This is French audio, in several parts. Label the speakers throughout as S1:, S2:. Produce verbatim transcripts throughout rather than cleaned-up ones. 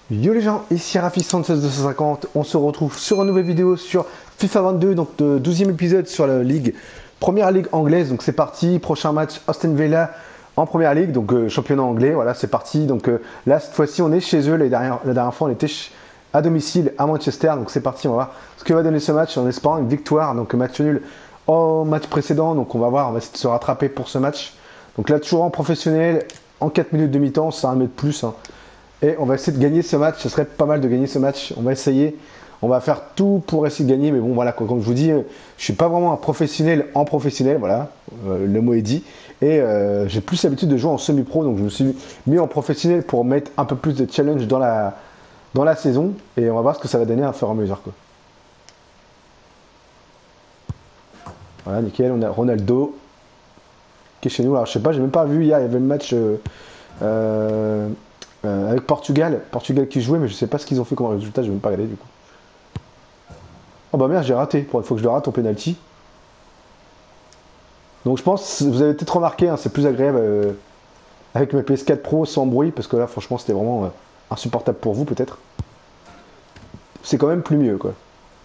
S1: Yo les gens, ici Rafi soixante-seize deux cent cinquante, on se retrouve sur une nouvelle vidéo sur FIFA vingt-deux, donc le douzième épisode sur la ligue, première ligue anglaise, donc c'est parti, prochain match Aston Villa en première ligue, donc euh, championnat anglais, voilà c'est parti, donc euh, là cette fois-ci on est chez eux, la dernière, la dernière fois on était à domicile à Manchester, donc c'est parti, on va voir ce que va donner ce match en espérant une victoire, donc match nul au match précédent, donc on va voir, on va essayer de se rattraper pour ce match, donc là toujours en professionnel, en quatre minutes de mi-temps, ça va mettre plus, hein. Et on va essayer de gagner ce match, ce serait pas mal de gagner ce match, on va essayer, on va faire tout pour essayer de gagner, mais bon voilà, comme je vous dis, je suis pas vraiment un professionnel en professionnel, voilà, euh, le mot est dit, et euh, j'ai plus l'habitude de jouer en semi-pro, donc je me suis mis en professionnel pour mettre un peu plus de challenge dans la, dans la saison, et on va voir ce que ça va donner à fur et à mesure, quoi. Voilà, nickel, on a Ronaldo, qui est chez nous, alors je sais pas, j'ai même pas vu hier, il y avait le match... Euh, euh, Euh, avec Portugal, Portugal qui jouait, mais je sais pas ce qu'ils ont fait comme résultat, je vais même pas regarder du coup. Oh bah merde, j'ai raté, il faut que je le rate au penalty. Donc je pense, vous avez peut-être remarqué, hein, c'est plus agréable euh, avec mes P S quatre Pro sans bruit, parce que là franchement c'était vraiment euh, insupportable pour vous peut-être. C'est quand même plus mieux quoi.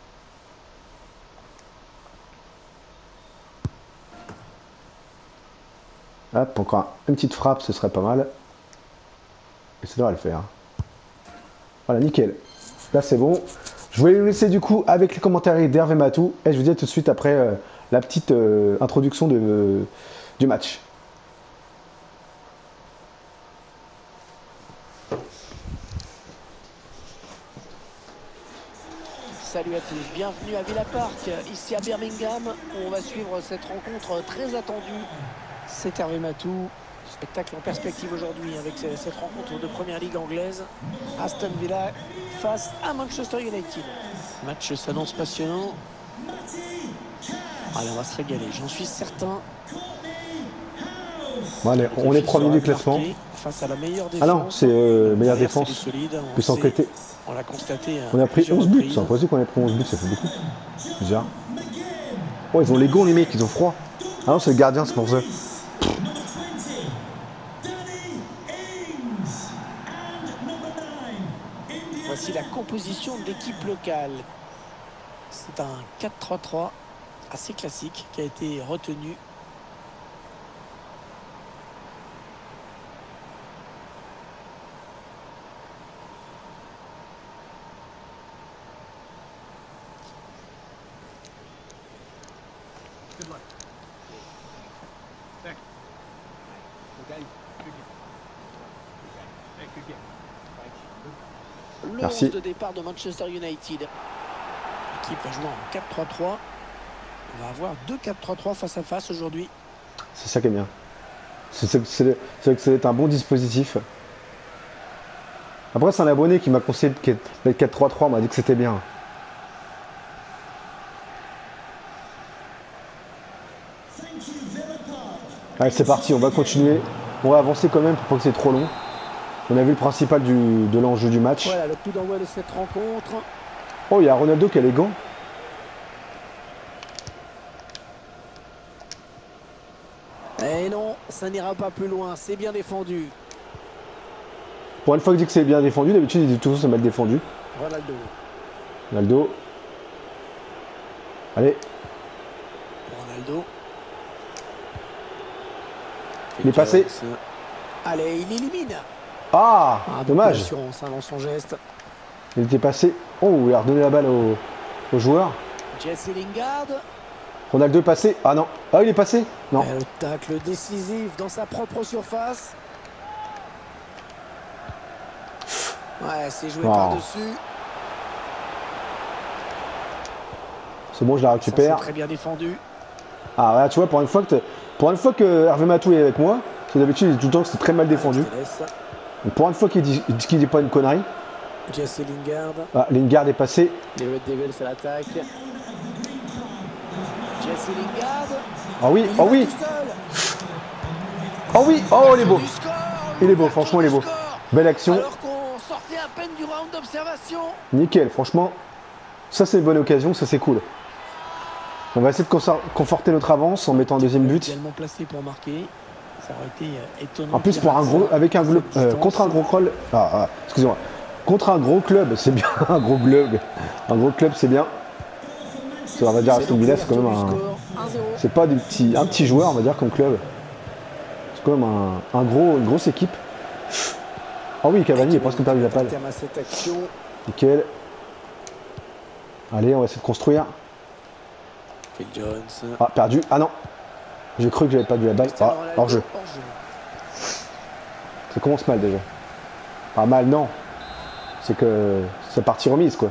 S1: Hop, encore une petite frappe, ce serait pas mal. Et ça devrait le faire. Voilà, nickel. Là, c'est bon. Je voulais vous laisser du coup avec les commentaires d'Hervé Matou. Et je vous dis à tout de suite après euh, la petite euh, introduction de, euh, du match.
S2: Salut à tous, bienvenue à Villa Park, ici à Birmingham, où on va suivre cette rencontre très attendue. C'est Hervé Matou. Spectacle en perspective aujourd'hui avec cette rencontre de première ligue anglaise. Aston Villa face à Manchester United. Le match s'annonce passionnant. Allez, on va se régaler, j'en suis certain.
S1: Bon, allez, on est premier du classement.
S2: Face à la meilleure défense.
S1: Ah non, c'est euh, meilleure défense.
S2: Solide, on,
S1: plus enquêté.
S2: On l'a constaté.
S1: On a pris onze buts, c'est impossible qu'on ait pris onze buts, ça fait beaucoup. Bizarre. Oh, ils ont les gants les mecs, ils ont froid. Ah non, c'est le gardien, c'est pour ça.
S2: Voici la composition de l'équipe locale. C'est un quatre trois trois assez classique qui a été retenu. Le
S1: Merci.
S2: onze de départ de Manchester United. L'équipe va jouer en quatre trois trois. On va avoir deux quatre trois trois face à face aujourd'hui.
S1: C'est ça qui est bien. C'est vrai que c'est un bon dispositif. Après, c'est un abonné qui m'a conseillé le quatre trois trois, m'a dit que c'était bien. Allez, c'est parti, on va continuer. On va avancer quand même pour pas que c'est trop long. On a vu le principal du, de l'enjeu du match.
S2: Voilà le coup d'envoi de cette rencontre.
S1: Oh, il y a Ronaldo qui a les gants.
S2: Et non, ça n'ira pas plus loin, c'est bien défendu.
S1: Pour une fois que je dis que c'est bien défendu, d'habitude il dit toujours c'est mal défendu.
S2: Ronaldo.
S1: Ronaldo. Allez.
S2: Ronaldo.
S1: Il est passé.
S2: Allez, il élimine.
S1: Ah,
S2: ah
S1: dommage.
S2: Assurance hein, dans son geste.
S1: Il était passé. Oh, il a redonné la balle au, au joueur.
S2: Jesse Lingard.
S1: Ronaldo est passé. Ah non. Ah, il est passé. Non.
S2: Et le tacle décisif dans sa propre surface. Ouais, c'est joué oh. par-dessus.
S1: C'est bon, je la récupère.
S2: C'est très bien défendu.
S1: Ah, ouais, tu vois, pour une fois que, pour une fois que Hervé Matou est avec moi, parce que d'habitude, il dit tout le temps que c'est très mal défendu. Donc, pour une fois qu'il dit, dit qu'il dit pas une connerie.
S2: Jesse Lingard.
S1: Ah, Lingard est passé.
S2: Les Red Devils à l'attaque. Jesse Lingard.
S1: Ah oui, oh oui. Oh oui, oh il est beau. Il est beau, franchement il est beau. Belle action.
S2: Alors qu'on sortait à peine du round d'observation.
S1: Nickel, franchement. Ça c'est une bonne occasion, ça c'est cool. On va essayer de conforter notre avance en mettant un deuxième but.
S2: Placé pour marquer. Ça aurait été étonnant.
S1: En plus pour un gros, avec un gros, euh, contre un gros crawl. Ah, ah excusez-moi. Contre un gros club, c'est bien. Un gros club. Un gros club, c'est bien. Ça, on va dire Aston Villa, c'est quand même un. C'est pas des petits, un petit joueur, on va dire, comme club. C'est quand même un, un gros, une grosse équipe. Ah oui, Cavani est presque perdu la balle. Nickel. Allez, on va essayer de construire.
S2: Phil Jones.
S1: Ah, perdu. Ah non. J'ai cru que j'avais perdu la balle. Ah, hors jeu. Ça commence mal déjà. Pas mal, non. C'est que c'est partie remise, quoi.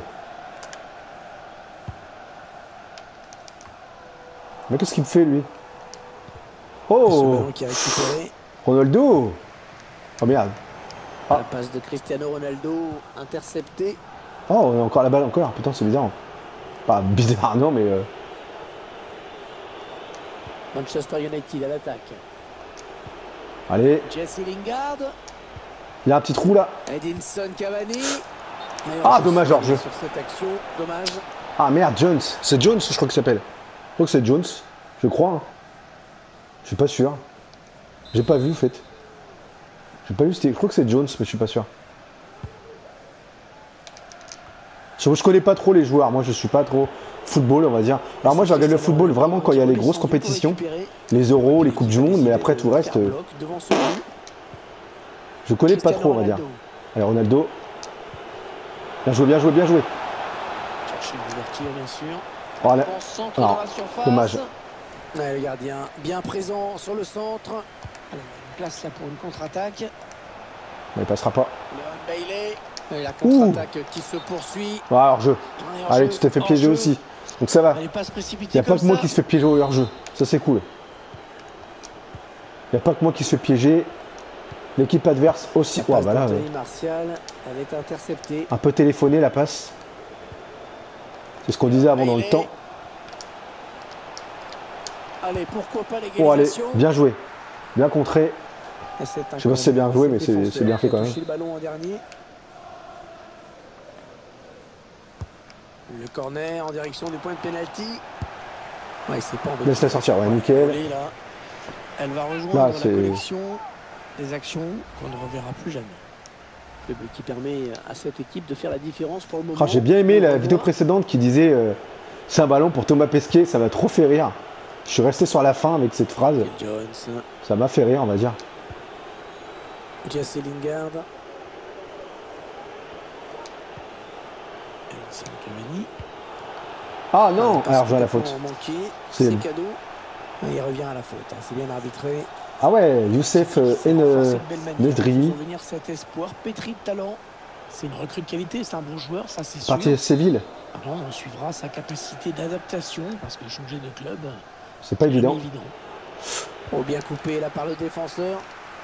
S1: Mais qu'est-ce qu'il me fait, lui? Oh, Ronaldo. Oh merde.
S2: Ah. La passe de Cristiano Ronaldo interceptée.
S1: Oh, on a encore la balle encore. Putain, c'est bizarre. Pas bizarre, non, mais... Euh...
S2: Manchester United à l'attaque.
S1: Allez.
S2: Jesse Lingard.
S1: Il y a un petit trou, là.
S2: Edinson Cavani.
S1: Ah, dommage, hors jeu.
S2: Sur cette action, dommage.
S1: Ah, merde, Jones. C'est Jones, je crois qu'il s'appelle. Je crois que c'est Jones. Je crois. Hein. Je suis pas sûr. J'ai pas vu, en fait. J'ai pas vu, je crois que c'est Jones, mais je suis pas sûr. Je, je connais pas trop les joueurs. Moi, je suis pas trop football, on va dire. Alors moi, je regarde le football vraiment quand il y a les grosses compétitions. Les Euros, les Coupes du Monde, mais après, tout le reste... Euh, je connais pas trop, on va dire. Allez, Ronaldo. Bien joué, bien joué, bien joué.
S2: Chercher une ouverture, bien sûr.
S1: Oh, là. Non, dommage.
S2: Ouais, le gardien bien présent sur le centre. Alors, une place là pour une contre-attaque.
S1: Il passera pas.
S2: Leon Bailey. Et la contre-attaque qui se poursuit.
S1: Ah, hors jeu. Allez, tu t'es fait piéger aussi. Donc ça va. Il n'y a pas que moi qui se fait piéger au hors jeu. Ça, c'est cool. Il n'y a pas que moi qui se fait piéger. L'équipe adverse aussi. Oh, bah là,
S2: Martial, elle est interceptée.
S1: Un peu téléphoné la passe. C'est ce qu'on disait avant dans le temps.
S2: Allez, pourquoi pas l'égalisation.
S1: Oh, allez, bien joué. Bien contré. Je sais pas si c'est bien joué, mais c'est bien fait quand même.
S2: Le ballon en dernier. Le corner en direction du point de pénalty. Ouais, c'est pas embêtant.
S1: Laisse-la sortir, ouais, nickel.
S2: Là, elle va rejoindre là, la collection des actions qu'on ne reverra plus jamais. Le but qui permet à cette équipe de faire la différence pour le moment.
S1: Ah, j'ai bien aimé la vidéo précédente qui disait euh, c'est un ballon pour Thomas Pesquet, ça m'a trop fait rire. Je suis resté sur la fin avec cette phrase.
S2: Jones.
S1: Ça m'a fait rire, on va dire.
S2: Jesse Lingard.
S1: Ah non, alors je vois la faute.
S2: C'est cadeau. Il revient à la faute, hein. C'est bien arbitré.
S1: Ah ouais, Youssef Nedri.
S2: Cet espoir pétri de talent. C'est une recrue de qualité, c'est un bon joueur, ça c'est sûr.
S1: Parti de Séville.
S2: Alors, on suivra sa capacité d'adaptation parce que changer de club,
S1: c'est pas évident.
S2: évident. Oh, bien coupé là par le défenseur.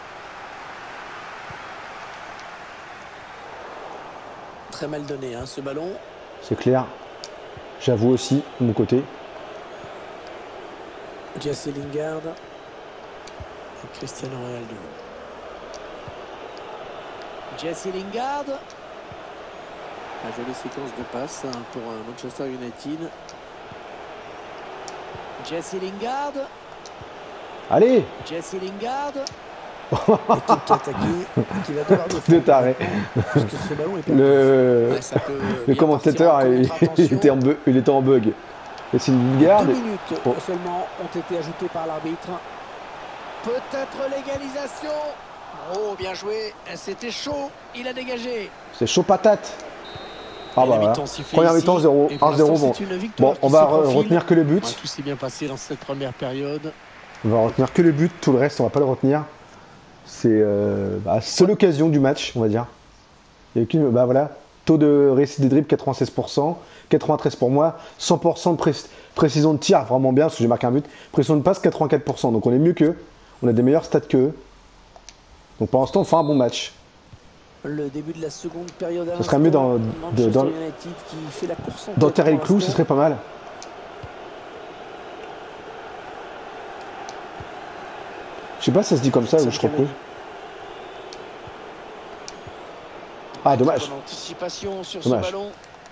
S2: Très mal donné hein, ce ballon.
S1: C'est clair. J'avoue aussi, de mon côté.
S2: Jesse Lingard. Et Cristiano Ronaldo. Jesse Lingard. La jolie séquence de passe hein, pour Manchester United. Jesse Lingard.
S1: Allez.
S2: Jesse Lingard. L'équipe qui attaque, qui va devoir
S1: de taré. Le, ouais, le commentateur il, il, était en bug, il était en bug. Et c'est une garde.
S2: Deux minutes oh. seulement ont été ajoutées par l'arbitre. Peut-être l'égalisation. Oh, bien joué. C'était chaud. Il a dégagé.
S1: C'est chaud patate. Ah bah voilà. Première mi-temps zéro. un zéro. Bon, bon on va retenir que le but.
S2: Ouais, tout s'est bien passé dans cette première période.
S1: On va retenir que le but. Tout le reste, on va pas le retenir. C'est euh, bah, seule occasion du match, on va dire. Il y a qu'une, bah voilà, taux de réussite des dribbles quatre-vingt-seize pour cent, quatre-vingt-treize pour moi, cent pour cent de pré précision de tir, vraiment bien parce que j'ai marqué un but. Précision de passe quatre-vingt-quatre pour cent, donc on est mieux qu'eux, on a des meilleurs stats qu'eux. Donc pour l'instant, on fait un bon match.
S2: Le début de la seconde période.
S1: Ce serait mieux dans de, dans, dans terre et le clou, ce serait pas mal. Je sais pas si ça se dit comme ça ou je crois que oui. Ah, dommage.
S2: Anticipation sur
S1: dommage.
S2: Ce ballon.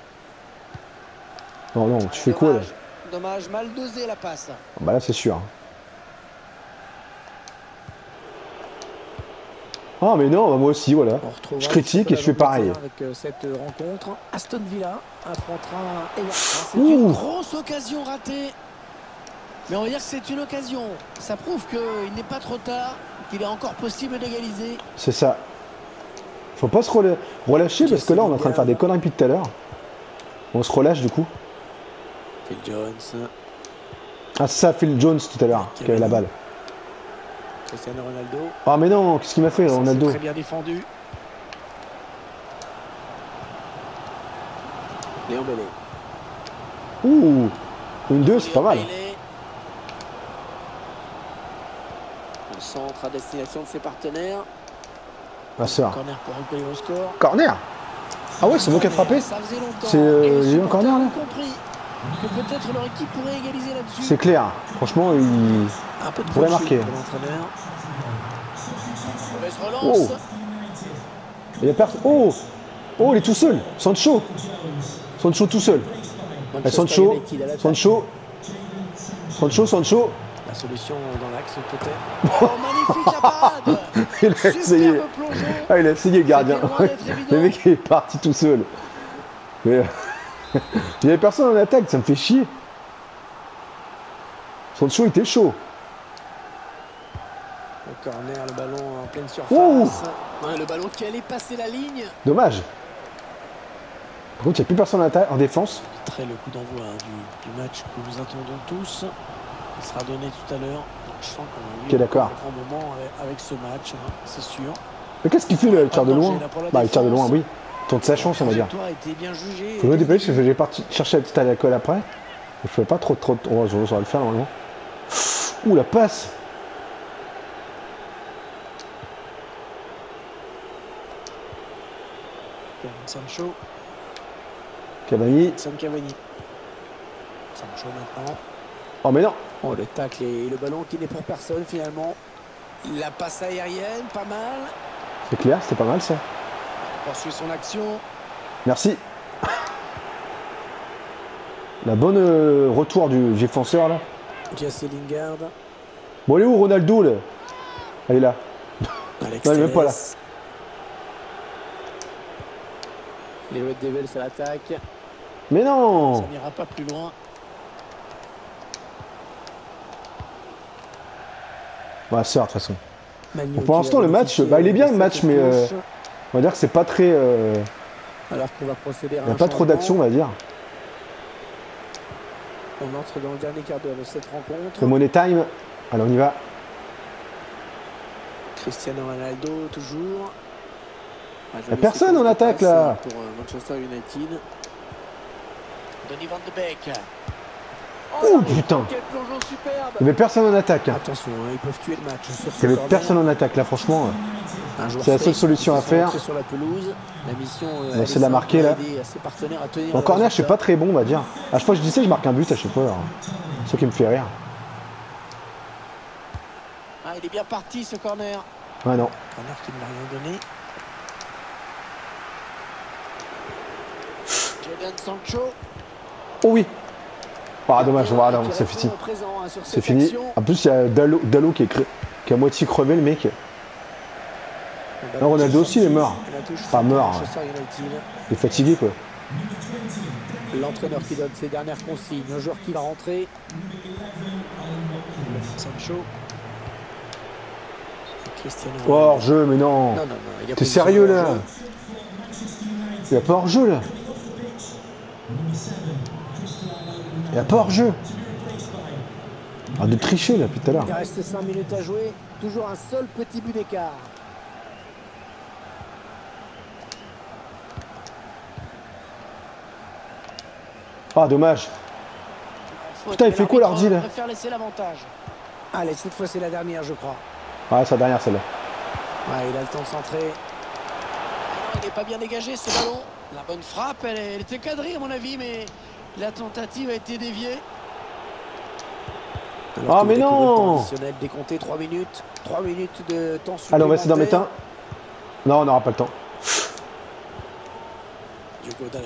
S1: Non, non, tu fais quoi là?
S2: Dommage, mal dosé la passe.
S1: Bah là, c'est sûr. Ah mais non, bah, moi aussi, voilà. Je critique et je fais pareil.
S2: Avec euh, cette rencontre, Aston Villa affrontera Everton. C'est une grosse occasion ratée. Mais on va dire que c'est une occasion. Ça prouve qu'il n'est pas trop tard, qu'il est encore possible d'égaliser.
S1: C'est ça. Faut pas se rela relâcher parce que là, on est en train de faire des conneries depuis tout à l'heure. On se relâche du coup.
S2: Phil Jones.
S1: Ah, c'est ça, Phil Jones tout à l'heure, qui avait la balle.
S2: Cristiano Ronaldo.
S1: Ah mais non, qu'est-ce qu'il m'a fait, Ronaldo?
S2: Très bien défendu. Léon Bellet.
S1: Ouh, une deux, c'est pas mal.
S2: Le centre à destination de ses partenaires.
S1: Ma soeur.
S2: Corner pour recoller au score.
S1: Corner. Ah ouais, c'est moi qui ai frappé. C'est euh, j'ai eu un corner là.
S2: Compris que peut-être leur équipe pourrait égaliser là-dessus.
S1: C'est clair. Franchement, il
S2: un peu de
S1: pourrait marquer. Oh. Il y a personne. Oh. Oh, il est tout seul. Sancho. Sancho tout seul. Et Sancho. Sancho. Sancho, Sancho.
S2: La solution dans l'axe peut-être. Oh, magnifique la parade.
S1: Il a essayé. Ah, il a essayé, gardien. Le mec est parti tout seul. Mais il n'y avait personne en attaque, ça me fait chier. Sancho était chaud.
S2: Le corner, le ballon en pleine surface.
S1: Oh,
S2: ouais, le ballon qui allait passer la ligne.
S1: Dommage. Par contre, il n'y a plus personne en, en défense.
S2: Très le coup d'envoi hein, du, du match que nous attendons tous. Il sera donné tout à l'heure. Je sens qu'on a eu
S1: okay, un grand
S2: moment avec, avec ce match, hein, c'est sûr.
S1: Mais qu'est-ce qu'il fait le tir de loin? Bah, le tir de loin, oui. Tourne sa chance, on va dire. Faut le dépêcher parce que j'ai parti chercher la petite à la colle après. Je ne fais pas trop, trop. Oh, j'aurais le faire normalement. Ouh, la passe.
S2: Sancho.
S1: Cavani.
S2: Sam Cavani. Sancho maintenant.
S1: Oh mais non.
S2: Oh le tacle et le ballon qui n'est pour personne finalement. La passe aérienne, pas mal.
S1: C'est clair, c'était pas mal ça.
S2: Il poursuit son action.
S1: Merci. La bonne euh, retour du défenseur là.
S2: Jesse Lingard.
S1: Bon, elle est où Ronaldo là? Elle est là.
S2: Alex
S1: non, elle est même pas là.
S2: Les Red Devils à l'attaque.
S1: Mais non.
S2: Ça n'ira pas plus loin.
S1: Ouais, c'est de toute façon. Bon, pour l'instant, le match, bah, il est bien le match, mais euh, on va dire que c'est pas très. Euh...
S2: Alors qu'on va procéder à
S1: il n'y a pas trop d'action, on va dire.
S2: On entre dans le dernier quart d'heure de cette rencontre.
S1: Le money time. Alors on y va.
S2: Cristiano Ronaldo toujours.
S1: Il n'y a personne en attaque là.
S2: Pour Manchester United. Donny van de Beek.
S1: Oh, oh putain.
S2: Quel plongeon superbe.
S1: Il n'y avait personne en attaque. Hein.
S2: Attention, hein, ils peuvent tuer le match.
S1: Il n'y avait personne en attaque là, franchement. C'est la seule solution à faire.
S2: Sur la pelouse. La mission,
S1: on va essayer de la marquer là. En corner, je suis pas très bon, on va dire. À chaque fois que je dis ça, je marque un but à chaque fois. C'est ce qui me fait rire.
S2: Ah, il est bien parti ce corner.
S1: Ouais, non.
S2: Corner qui ne m'a rien donné. Jadon Sancho.
S1: Oh oui. Ah dommage, voilà, c'est fini. C'est fini. En plus, il y a Dalot, Dalot qui, est cré... qui est à moitié crevé, le mec. Non, Ronaldo aussi, il est mort. Pas mort. Il est fatigué, quoi.
S2: L'entraîneur qui donne ses dernières consignes. Un joueur qui va rentrer. Sancho.
S1: Oh, hors-jeu, mais non. non, non, non T'es sérieux, là? Il n'y a pas hors-jeu, là. Il n'y a pas hors-jeu. Ah, de tricher là, depuis tout à l'heure.
S2: Il reste cinq minutes à jouer. Toujours un seul petit but d'écart.
S1: Ah, dommage. Putain, il fait quoi l'ordi là?
S2: Je préfère laisser l'avantage. Allez, cette fois c'est la dernière, je crois.
S1: Ouais, c'est la dernière celle-là.
S2: Ouais, il a le temps de centrer. Il n'est pas bien dégagé ce ballon. La bonne frappe, elle, elle était cadrée à mon avis, mais la tentative a été déviée.
S1: Alors ah mais non.
S2: Décompté trois minutes. trois minutes de temps supplémentaire.
S1: Allez, on va essayer d'en mettre un. Non, on n'aura pas le temps.
S2: Diogo Dalot.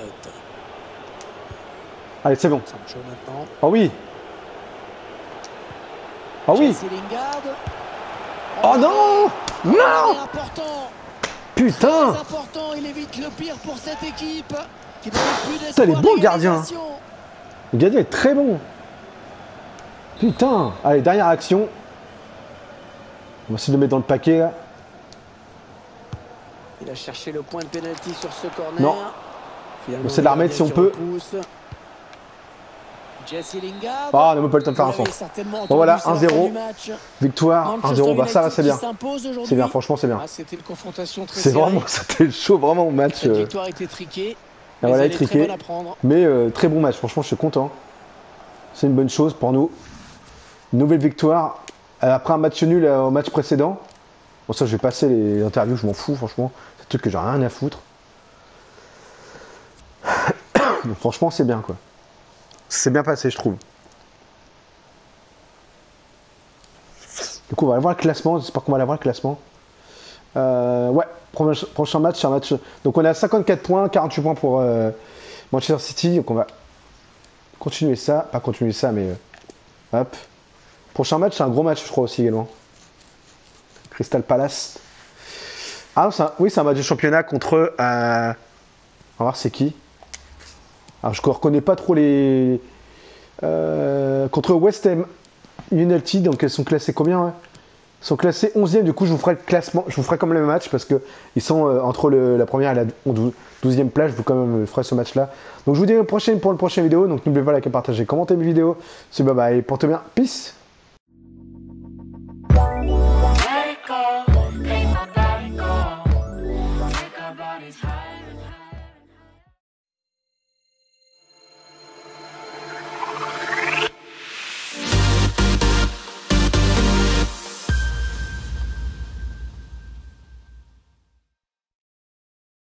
S1: Allez, c'est bon.
S2: Sancho maintenant.
S1: Oh oui. Oh oui.
S2: Oh,
S1: oh non. Non!
S2: Important.
S1: Putain!
S2: Très important, il évite le pire pour cette équipe. Qui n'a plus
S1: Putain, il est bon le gardien.
S2: d'égalisation.
S1: Le gardien est très bon. Putain! Allez, dernière action. On va essayer de le mettre dans le paquet là.
S2: Il a cherché le point de pénalty sur ce corner.
S1: Non.
S2: Finalement,
S1: On essaie de la remettre si on peut.
S2: Repousse. Jesse Lingard.
S1: Ah, on n'a même pas le temps de faire un centre. Bon voilà, un zéro. Victoire, un zéro. Bah ça va, c'est bien. C'est bien, franchement, c'est bien.
S2: Ah, c'était une confrontation très
S1: C'est
S2: serrée.
S1: vraiment, c'était chaud, vraiment au match.
S2: Cette
S1: euh,
S2: victoire était triquée.
S1: Ah,
S2: mais
S1: voilà,
S2: elle est
S1: triqué.
S2: très bonne à prendre.
S1: Mais euh, très bon match, franchement, je suis content. C'est une bonne chose pour nous. Une nouvelle victoire. Euh, après un match nul euh, au match précédent. Bon, ça, je vais passer les interviews, je m'en fous, franchement. C'est un truc que j'ai rien à foutre. Donc, franchement, c'est bien, quoi. C'est bien passé, je trouve. Du coup, on va aller voir le classement. J'espère qu'on va aller voir le classement. Euh, ouais, prochain, prochain match, c'est un match. Donc, on a cinquante-quatre points, quarante-huit points pour euh, Manchester City. Donc, on va continuer ça. Pas continuer ça, mais euh, hop. Prochain match, c'est un gros match, je crois aussi également. Crystal Palace. Ah, c'est un, oui, c'est un match de championnat contre. Euh, on va voir c'est qui. Alors, je ne reconnais pas trop les. Euh, contre West Ham United, donc elles sont classées combien ouais Ils sont classés onzième, du coup je vous ferai le classement, je vous ferai comme le même match parce qu'ils sont euh, entre le, la première et la douzième place, je vous quand même ferai ce match là. Donc je vous dis à la prochaine pour une prochaine vidéo, donc n'oubliez pas de liker, partager, commenter mes vidéos. C'est bye bye, portez bien, peace.